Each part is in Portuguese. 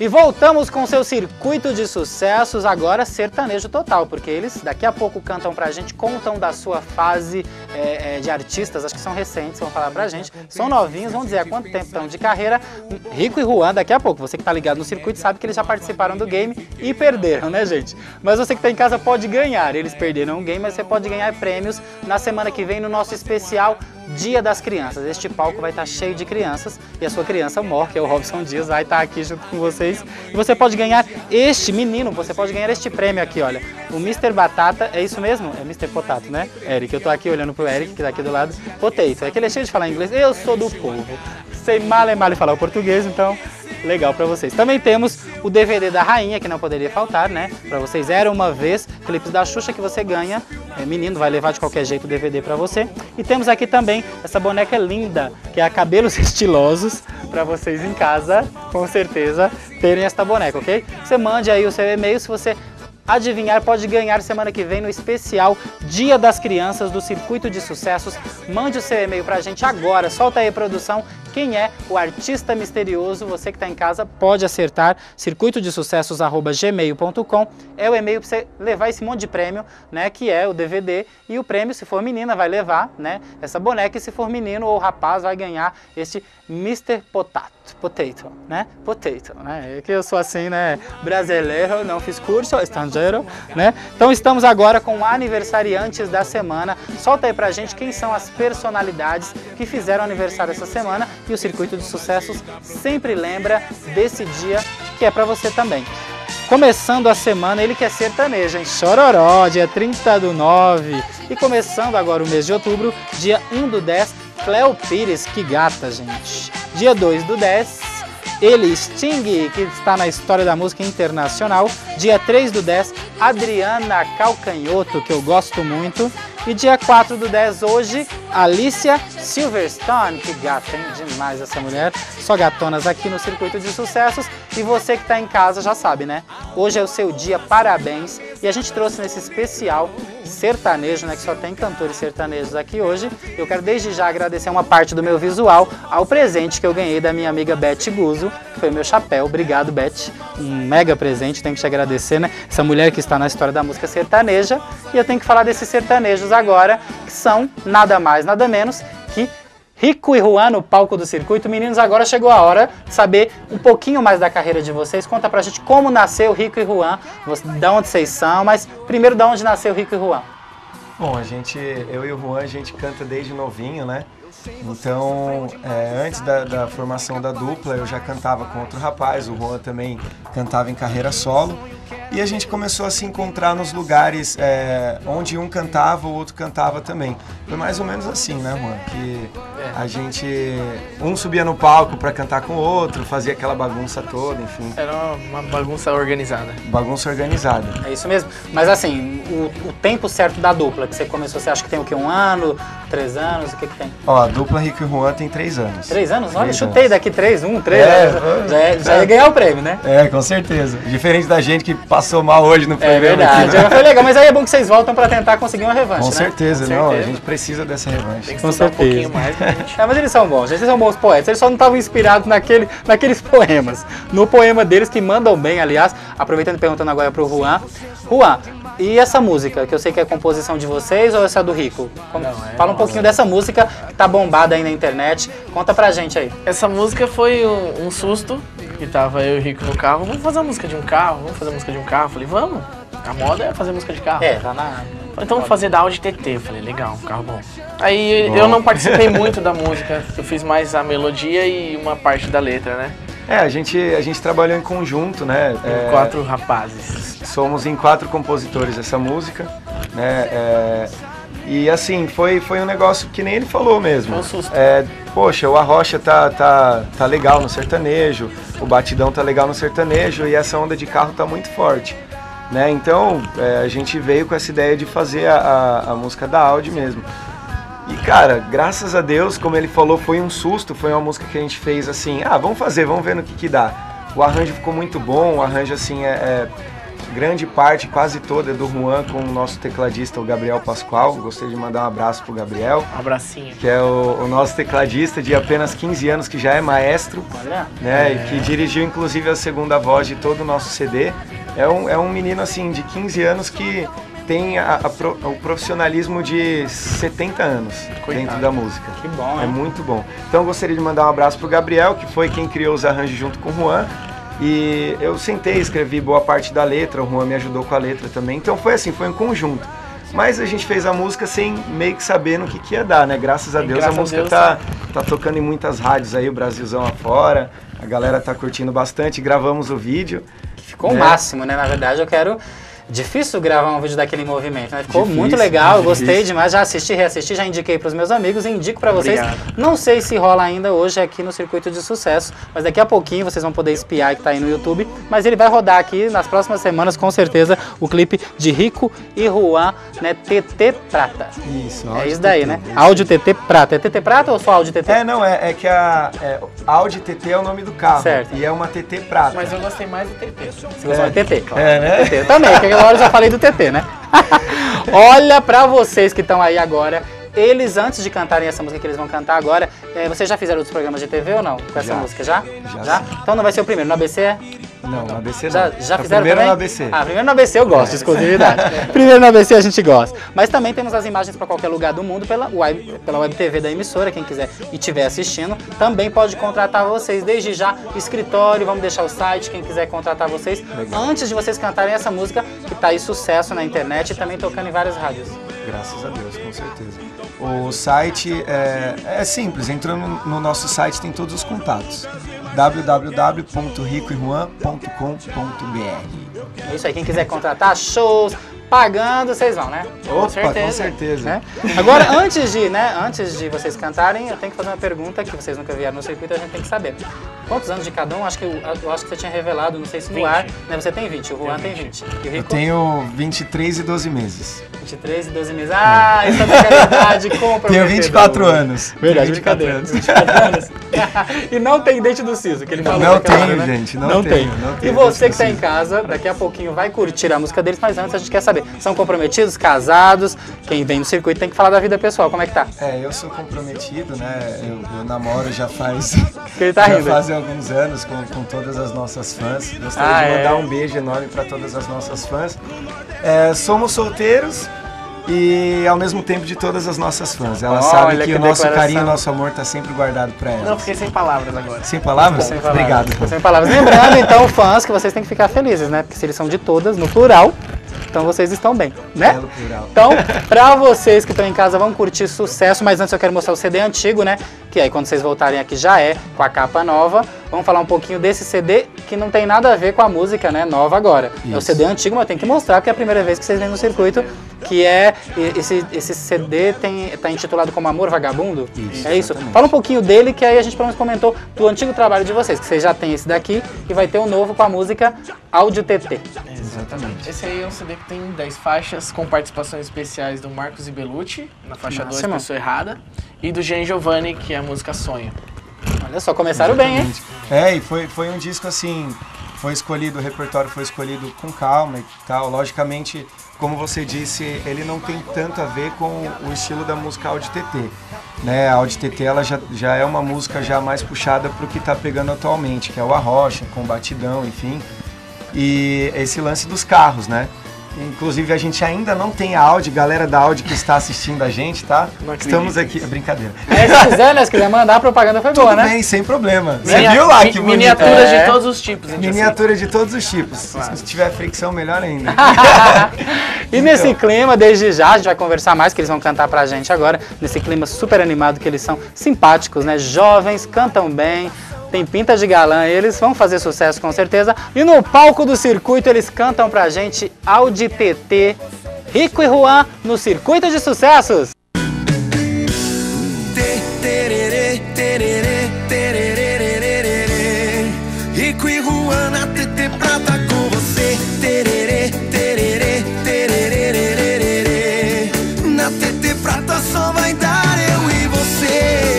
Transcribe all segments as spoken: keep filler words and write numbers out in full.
E voltamos com seu circuito de sucessos, agora sertanejo total, porque eles daqui a pouco cantam pra gente, contam da sua fase é, é, de artistas, acho que são recentes, vão falar pra gente, são novinhos, vão dizer há quanto tempo estão de carreira. Rico e Juan, daqui a pouco, você que tá ligado no circuito sabe que eles já participaram do game e perderam, né, gente? Mas você que tá em casa pode ganhar, eles perderam o game, mas você pode ganhar prêmios na semana que vem no nosso especial Dia das Crianças. Este palco vai estar cheio de crianças e a sua criança mor, que é o Robson Dias, vai estar aqui junto com vocês. E você pode ganhar este menino, você pode ganhar este prêmio aqui, olha. O mister Batata, é isso mesmo? É mister Potato, né? Eric, eu tô aqui olhando pro Eric, que tá aqui do lado. Potato, é que ele é cheio de falar inglês. Eu sou do povo. Sei mal e mal falar o português, então legal pra vocês. Também temos o D V D da Rainha, que não poderia faltar, né? Pra vocês, Era Uma Vez, clipes da Xuxa que você ganha. É, menino, vai levar de qualquer jeito o D V D pra você. E temos aqui também essa boneca linda, que é a Cabelos Estilosos, pra vocês em casa, com certeza, terem esta boneca, ok? Você mande aí o seu e-mail, se você adivinhar, pode ganhar semana que vem no especial Dia das Crianças do Circuito de Sucessos. Mande o seu e-mail pra gente agora, solta aí, produção, quem é o artista misterioso. Você que está em casa pode acertar, circuito de sucessos arroba gmail ponto com é o e-mail para você levar esse monte de prêmio, né, que é o D V D, e o prêmio, se for menina, vai levar, né, essa boneca, e se for menino ou rapaz, vai ganhar este mister Potato, Potato, né, Potato, né, é que eu sou assim, né, brasileiro, não fiz curso, estrangeiro, né. Então estamos agora com aniversariantes da semana. Solta aí pra gente quem são as personalidades que fizeram aniversário essa semana, e o Circuito de Sucessos sempre lembra desse dia, que é pra você também. Começando a semana, ele que é sertanejo, hein? Chororó, dia trinta do nove. E começando agora o mês de outubro, dia um do dez, Cleo Pires, que gata, gente. Dia dois do dez, ele, Sting, que está na história da música internacional. Dia três do dez, Adriana Calcanhoto, que eu gosto muito. E dia quatro do dez, hoje, Alicia Silverstone, que gata, hein? Demais essa mulher. Só gatonas aqui no Circuito de Sucessos. E você que está em casa já sabe, né? Hoje é o seu dia, parabéns. E a gente trouxe nesse especial sertanejo, né? Que só tem cantores sertanejos aqui hoje. Eu quero desde já agradecer uma parte do meu visual ao presente que eu ganhei da minha amiga Beth Guzzo, que foi o meu chapéu. Obrigado, Beth. Um mega presente, tenho que te agradecer, né? Essa mulher que está na história da música sertaneja. E eu tenho que falar desses sertanejos agora, que são nada mais, nada menos que Rico e Juan no palco do circuito. Meninos, agora chegou a hora de saber um pouquinho mais da carreira de vocês. Conta pra gente como nasceu Rico e Juan, de onde vocês são, mas primeiro de onde nasceu Rico e Juan. Bom, a gente, eu e o Juan, a gente canta desde novinho, né? Então, é, antes da, da formação da dupla, eu já cantava com outro rapaz, o Juan também cantava em carreira solo. E a gente começou a se encontrar nos lugares é, onde um cantava, o outro cantava também. Foi mais ou menos assim, né, Juan? Que a gente, um subia no palco para cantar com o outro, fazia aquela bagunça toda, enfim. Era uma bagunça organizada. Bagunça organizada. É isso mesmo. Mas assim, o, o tempo certo da dupla que você começou, você acha que tem o quê? Um ano, três anos, o que que tem? Ó, a dupla Rico e Juan tem três anos. Três anos? Olha, três chutei anos. Daqui três, um, três é, anos. Já, é, já ia ganhar o prêmio, né? É, com certeza. Diferente da gente que passou mal hoje no programa. É verdade, aqui, né? Foi legal, mas aí é bom que vocês voltam pra tentar conseguir uma revanche, Com né? certeza, Com não, certeza. a gente precisa dessa revanche. Tem que Com estudar um certeza. pouquinho mais pra gente. É, mas eles são bons, gente, eles são bons poetas, eles só não estavam inspirados naquele, naqueles poemas. No poema deles, que mandam bem, aliás, aproveitando e perguntando agora pro Juan. Juan, e essa música, que eu sei que é composição de vocês ou essa é do Rico? Como, Não, é fala um pouquinho dessa música que tá bombada aí na internet, conta pra gente aí. Essa música foi um, um susto, que tava eu e o Rico no carro. Vamos fazer uma música de um carro, vamos fazer uma música de um carro. Eu falei, vamos, a moda é fazer música de carro. É, tá na... Falei, então vamos fazer da Audi T T. Eu falei, legal, um carro bom. Aí bom. Eu não participei muito da música, eu fiz mais a melodia e uma parte da letra, né? É, a gente, a gente trabalhou em conjunto, né? É, quatro rapazes. Somos em quatro compositores essa música, né? É, e assim, foi, foi um negócio que nem ele falou mesmo. Foi um susto. É, poxa, o Arrocha tá, tá, tá legal no sertanejo, o batidão tá legal no sertanejo e essa onda de carro tá muito forte. Né? Então, é, a gente veio com essa ideia de fazer a, a, a música da Audi mesmo. E cara, graças a Deus, como ele falou, foi um susto, foi uma música que a gente fez assim, ah, vamos fazer, vamos ver no que que dá. O arranjo ficou muito bom, o arranjo assim é, é grande parte, quase toda, é do Juan com o nosso tecladista, o Gabriel Pascoal. Gostaria de mandar um abraço pro Gabriel. Um abracinho. Que é o, o nosso tecladista de apenas quinze anos, que já é maestro. Olha. Né, É. e que dirigiu inclusive a segunda voz de todo o nosso C D. É um, é um menino assim de quinze anos que tem a, a pro, o profissionalismo de setenta anos Coitado. dentro da música. Que bom, É hein? muito bom. Então eu gostaria de mandar um abraço pro Gabriel, que foi quem criou os arranjos junto com o Juan. E eu sentei, escrevi boa parte da letra, o Juan me ajudou com a letra também. Então foi assim, foi um conjunto. Mas a gente fez a música sem meio que saber no que, que ia dar, né? Graças a Deus graças a a música Deus, tá, tá tocando em muitas rádios aí, o Brasilzão afora. A galera tá curtindo bastante, gravamos o vídeo. Ficou o É. máximo, né? Na verdade, eu quero... Difícil gravar um vídeo daquele movimento, né? Ficou Difícil, muito legal, eu difícil. gostei demais, já assisti, reassisti, já indiquei para os meus amigos e indico para vocês. Obrigado. Não sei se rola ainda hoje aqui no Circuito de Sucesso, mas daqui a pouquinho vocês vão poder espiar que tá aí no YouTube, mas ele vai rodar aqui nas próximas semanas, com certeza, o clipe de Rico e Juan, né? T T Prata. Isso, É isso daí, né? Áudio T T Prata. É T T Prata ou só áudio T T? É, não, é, é que a é, Audi T T é o nome do carro. Certo. E é uma T T prata. Mas eu gostei mais do T T. Você gostou de T T? Claro. É, né? T T. Eu também, porque agora eu já falei do T T, né? Olha pra vocês que estão aí agora. Eles, antes de cantarem essa música que eles vão cantar agora, eh, vocês já fizeram outros programas de T V ou não? Com essa Já. música, já? Já. Então não vai ser o primeiro, no A B C é? Não, no A B C não. Já, já É o fizeram primeiro também? no A B C. Ah, primeiro no A B C eu gosto, de exclusividade. Primeiro no A B C a gente gosta. Mas também temos as imagens para qualquer lugar do mundo pela web, pela web T V da emissora. Quem quiser e estiver assistindo, também pode contratar vocês. Desde já, escritório, vamos deixar o site, quem quiser contratar vocês. Legal. Antes de vocês cantarem essa música, que tá aí sucesso na internet e também tocando em várias rádios. Graças a Deus, com certeza. O site é, é simples, entrando no nosso site tem todos os contatos. w w w ponto rico e juan ponto com ponto b r. É isso aí, quem quiser contratar shows, pagando, vocês vão, né? Opa, com certeza. Né? Agora, antes de, né, antes de vocês cantarem, eu tenho que fazer uma pergunta que vocês nunca vieram no circuito, a gente tem que saber. Quantos anos de cada um? Acho que, eu, eu acho que você tinha revelado, não sei se no vinte. ar, né? Você tem vinte, o Juan tem vinte. E o Eu Rico? tenho vinte e três e doze meses. vinte e três e doze meses. Ah, essa é a idade comprometedora. Tenho vinte e quatro anos. Verdade, Tenho vinte e quatro brincadeira. anos. vinte e quatro anos. E não tem dente do siso, que ele falou. Não naquela tenho, hora, né? gente, não Não tenho, tenho. não E tenho você dente que do está em siso. casa, daqui a pouquinho vai curtir a música deles, mas antes a gente quer saber, são comprometidos, casados? Quem vem no circuito tem que falar da vida pessoal, como é que tá? É, eu sou comprometido, né? Eu, eu namoro já faz, Que ele tá já rindo. faz alguns anos com, com todas as nossas fãs. Gostaria Ah, de mandar é? um beijo enorme para todas as nossas fãs. É, somos solteiros e ao mesmo tempo de todas as nossas fãs. Elas Olha, sabem que, que o nosso declaração. carinho, o nosso amor tá sempre guardado para elas. Não, fiquei sem palavras agora. Sem palavras? Sem palavras. Obrigado. Sem palavras. Lembrando, então, fãs, que vocês têm que ficar felizes, né? Porque se eles são de todas, no plural, então vocês estão bem, né? Belo plural. Então, pra vocês que estão em casa, vão curtir sucesso, mas antes eu quero mostrar o C D antigo, né? Que aí quando vocês voltarem aqui já é, com a capa nova. Vamos falar um pouquinho desse C D que não tem nada a ver com a música, né? Nova agora. É o Isso. C D antigo, mas tem que mostrar que é a primeira vez que vocês vêm no circuito, que é esse, esse C D tem, tá intitulado como Amor Vagabundo. Isso, é isso. exatamente. Fala um pouquinho dele, que aí a gente pelo menos comentou do antigo trabalho de vocês, que vocês já têm esse daqui e vai ter o novo com a música Áudio T T. Exatamente. Esse aí é um C D que tem dez faixas, com participações especiais do Marcos Ibelucci, na faixa dois, Máximo. Pessoa Errada, e do Jean Giovanni, que é a música Sonho. Olha só, começaram bem, hein? É, e foi, foi um disco assim, foi escolhido, o repertório foi escolhido com calma e tal. Logicamente, como você disse, ele não tem tanto a ver com o estilo da música Audi T T. Né? A Audi T T ela já, já é uma música já mais puxada para o que está pegando atualmente, que é o arrocha, com batidão, enfim. E esse lance dos carros, né? Inclusive a gente ainda não tem a Audi, galera da Audi que está assistindo a gente, tá? Não acredito. Estamos aqui, é brincadeira. Aí, se quiser, né? Se quiser mandar, a propaganda foi boa, Tudo né? bem, sem problema. Você Minia- viu lá mi- que bonito? Miniaturas É. de todos os tipos, gente. Miniatura de todos os tipos. Se tiver fricção, melhor ainda. E nesse clima, desde já, a gente vai conversar mais, que eles vão cantar pra gente agora, nesse clima super animado, que eles são simpáticos, né? Jovens, cantam bem, tem pinta de galã, eles vão fazer sucesso com certeza. E no palco do circuito, eles cantam pra gente Audi T T, Rico e Juan, no Circuito de Sucessos. Tererê, tererê, tererê, Rico e Juan na T T Prata com você. Tererê, tererê, tererê, na T T Prata só vai dar eu e você.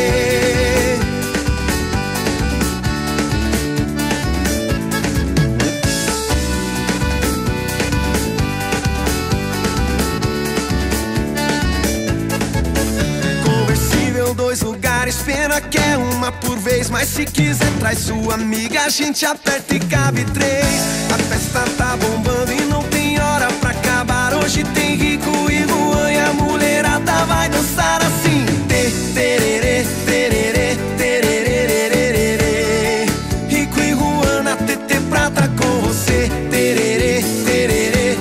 quer uma por vez, mas se quiser traz sua amiga, a gente aperta e cabe três. A festa tá bombando e não tem hora pra acabar. Hoje tem Rico e Juan e a mulherada vai dançar assim. Tê, tererê, tererê, tererê. Rico e Juan na T T Prata com você. Tererê, tererê,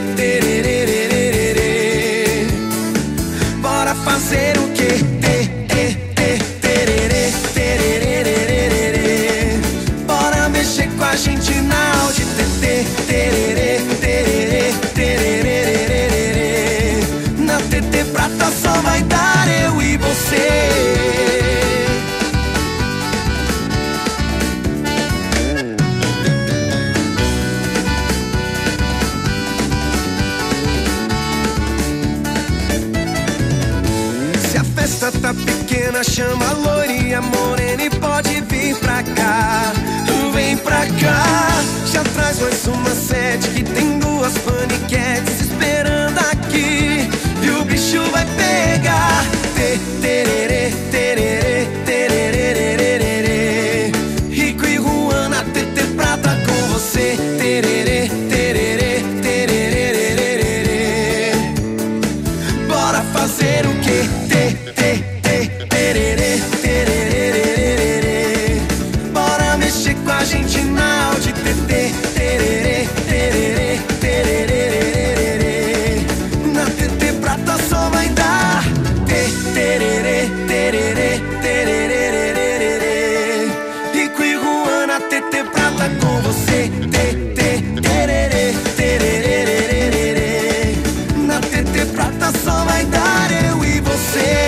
tererê. Bora fazer o quê? Tê, tê, tê, tererê, tererê. Bora mexer com a gente na Audi T T. Tererê, tererê, tererê. Na T T Prata só vai dar eu e você. Se a festa tá pequena, chama a loirinha morena e pode vir pra cá. Vem pra cá, já traz mais uma sete que tem duas paniquetes esperando aqui. E o bicho vai pegar. Tê, tererê, tererê, tererê. Rico e Juan na T T Prata com você. Tererê, tererê, tererê. Bora fazer o quê? Tê, tê, tê, tererê, tererê. Bora mexer com a gente na Audi T T. Tererê, tererê, tererê. Na T T Prata só vai dar. Tê, tererê, tererê, tererê. Rico e Juan na T T Prata com você. Tê, tê, tererê, tererê. Na T T Prata só vai dar eu e você.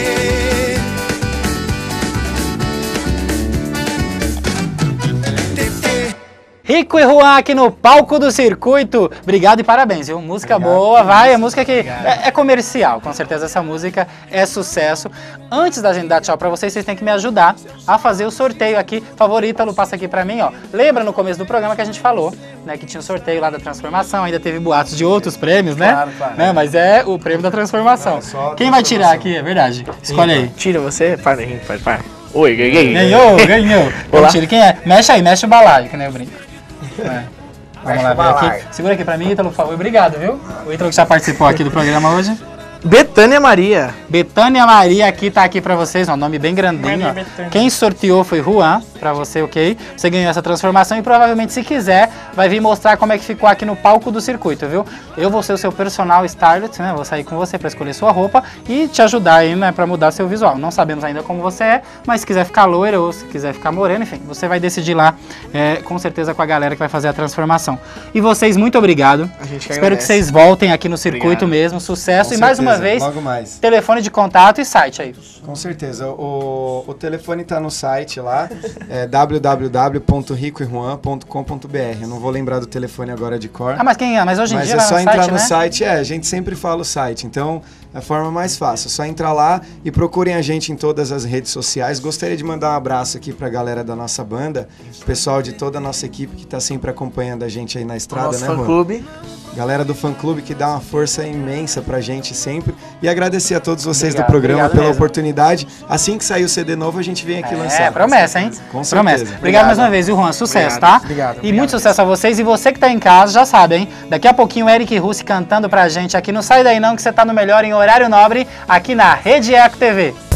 Rico e Juan aqui no palco do circuito. Obrigado e parabéns, viu? Música Obrigado, boa, vai. É isso. música que é, é comercial, com certeza essa música é sucesso. Antes da gente dar tchau pra vocês, vocês têm que me ajudar a fazer o sorteio aqui. Favorita, Lu, passa aqui pra mim, ó. Lembra no começo do programa que a gente falou, né, que tinha o sorteio lá da transformação, ainda teve boatos de outros prêmios, né? Claro, claro. Né? Mas é o prêmio da transformação. Não, é só a Quem vai tirar transformação. aqui, é verdade. Escolhe aí. Tira você, para, para, para. Oi, ganhei. Ganhou, ganhou. Olá. Vamos tirar. Quem é? Mexe aí, mexe o balaio, que nem eu brinco. É. Vamos Mexe lá, o ver balaio. aqui. Segura aqui pra mim, Ítalo, por favor. Obrigado, viu? O Ítalo que já participou aqui do programa hoje. Betânia Maria. Betânia Maria aqui tá aqui pra vocês, ó, nome bem grandinho, ó. Quem sorteou foi Juan, pra você, ok? Você ganhou essa transformação e provavelmente, se quiser, vai vir mostrar como é que ficou aqui no palco do circuito, viu? Eu vou ser o seu personal stylist, né? Vou sair com você pra escolher sua roupa e te ajudar aí, né, pra mudar seu visual. Não sabemos ainda como você é, mas se quiser ficar loira ou se quiser ficar morena, enfim, você vai decidir lá, é, com certeza com a galera que vai fazer a transformação. E vocês, muito obrigado. A gente que Espero agradece. que vocês voltem aqui no circuito Obrigado. mesmo, sucesso. Com e mais uma certeza, vez, logo mais. telefone de contato e site aí. Com certeza. O, o telefone está no site lá, é w w w ponto rico e juan ponto com ponto b r. Eu não vou lembrar do telefone agora de cor. Ah, mas quem é? Mas hoje em Mas dia é vai só no entrar site, no né? site, é, a gente sempre fala o site, então é a forma mais fácil, é só entrar lá e procurem a gente em todas as redes sociais. Gostaria de mandar um abraço aqui pra galera da nossa banda, o pessoal de toda a nossa equipe que tá sempre acompanhando a gente aí na estrada, Nosso né, fã Juan? clube. Galera do fã-clube que dá uma força imensa pra gente sempre. E agradecer a todos vocês Obrigado, do programa obrigado pela mesmo. oportunidade. Assim que sair o C D novo, a gente vem aqui lançar. É, promessa, hein? Com Promessa. certeza. Obrigado, Obrigado. mais uma vez, viu, Juan? Sucesso, Obrigado. tá? Obrigado, E obrigado muito sucesso a vocês. E você que tá em casa, já sabe, hein? Daqui a pouquinho o Eric Russi cantando pra gente aqui. Não sai daí não, que você tá no melhor em horário nobre, aqui na Rede Eco T V.